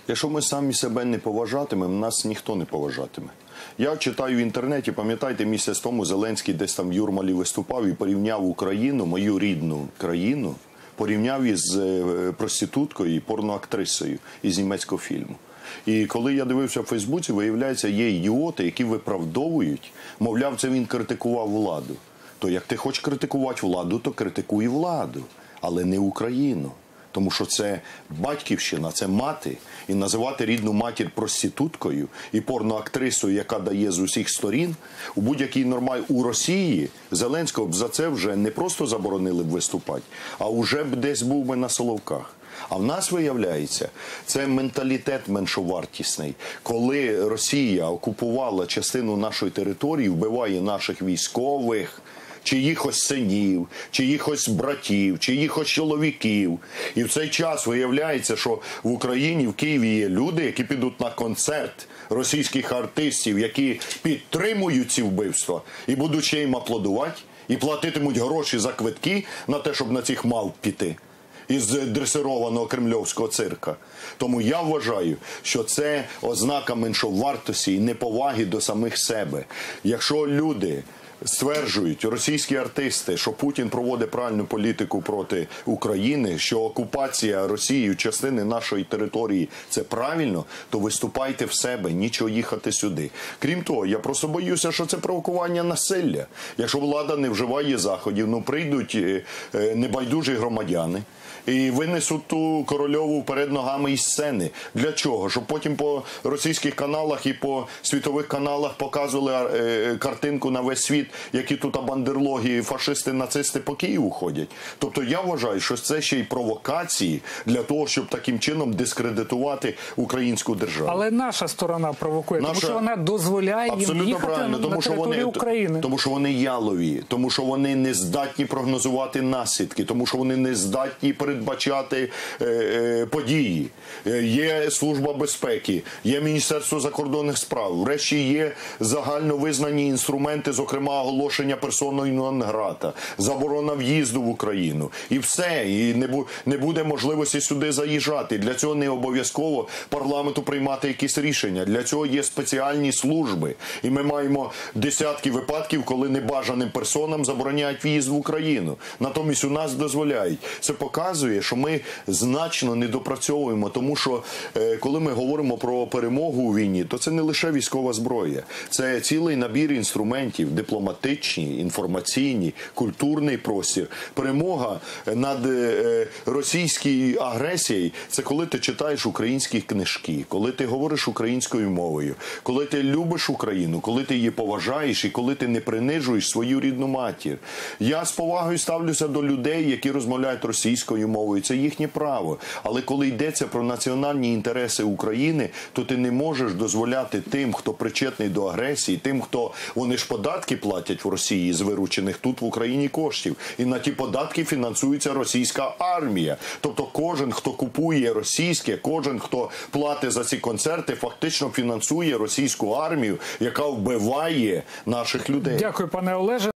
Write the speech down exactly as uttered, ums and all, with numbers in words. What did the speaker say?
Якщо ми самі себе не поважатимемо, нас ніхто не поважатиме. Я читаю в інтернеті, пам'ятаєте, місяць тому Зеленський десь там в Юрмалі виступав і порівняв Україну, мою рідну країну, порівняв із проституткою і порноактрисою із німецького фільму. І коли я дивився в Фейсбуці, виявляється, є ідіоти, які виправдовують, мовляв, це він критикував владу. То як ти хочеш критикувати владу, то критикуй владу, але не Україну. Тому що це батьківщина, це мати. І називати рідну матір проституткою і порноактрисою, яка дає з усіх сторін, у будь-якій нормальній у Росії Зеленського б за це вже не просто заборонили б виступати, а вже б десь був би на Соловках. А в нас, виявляється, це менталітет меншовартісний. Коли Росія окупувала частину нашої території, вбиває наших військових, чиїхось синів, чиїхось братів, чиїхось чоловіків. І в цей час виявляється, що в Україні, в Києві є люди, які підуть на концерт російських артистів, які підтримують ці вбивства, і будуть ще їм аплодувати, і платитимуть гроші за квитки на те, щоб на цих мавп піти із дресированого кремльовського цирка. Тому я вважаю, що це ознака меншовартості і неповаги до самих себе. Якщо люди стверджують, російські артисти, що Путін проводить правильну політику проти України, що окупація Росією частини нашої території – це правильно, то виступайте в себе, нічого їхати сюди. Крім того, я просто боюся, що це провокування насилля. Якщо влада не вживає заходів, ну прийдуть небайдужі громадяни і винесуть ту Корольову перед ногами із сцени. Для чого? Щоб потім по російських каналах і по світових каналах показували картинку на весь світ, які тут бандерлоги, фашисти, нацисти по Києву ходять. Тобто я вважаю, що це ще й провокації для того, щоб таким чином дискредитувати українську державу. Але наша сторона провокує, наша... тому що вона дозволяє Абсолютно їм їхати правильно, на, тому, на що територію вони, України. Тому що вони ялові, тому що вони не здатні прогнозувати наслідки, тому що вони не здатні передбачати е, е, події. Е, є Служба безпеки, є Міністерство закордонних справ, врешті є загально визнані інструменти, зокрема оголошення персоною нон-грата, заборона в'їзду в Україну. І все. І не, бу, не буде можливості сюди заїжджати. Для цього не обов'язково парламенту приймати якісь рішення. Для цього є спеціальні служби. І ми маємо десятки випадків, коли небажаним персонам забороняють в'їзд в Україну. Натомість у нас дозволяють. Це показує, що ми значно недопрацьовуємо, тому що е, коли ми говоримо про перемогу у війні, то це не лише військова зброя. Це цілий набір інструментів, дипломатичні, інформаційні, культурний простір. Перемога над е, російською агресією – це коли ти читаєш українські книжки, коли ти говориш українською мовою, коли ти любиш Україну, коли ти її поважаєш і коли ти не принижуєш свою рідну матір. Я з повагою ставлюся до людей, які розмовляють російською мовою. Це їхнє право. Але коли йдеться про національні інтереси України, то ти не можеш дозволяти тим, хто причетний до агресії, тим, хто, вони ж податки платять в Росії з виручених тут в Україні коштів. І на ті податки фінансується російська армія. Тобто кожен, хто купує російське, кожен, хто платить за ці концерти, фактично фінансує російську армію, яка вбиває наших людей. Дякую, пане Олеже.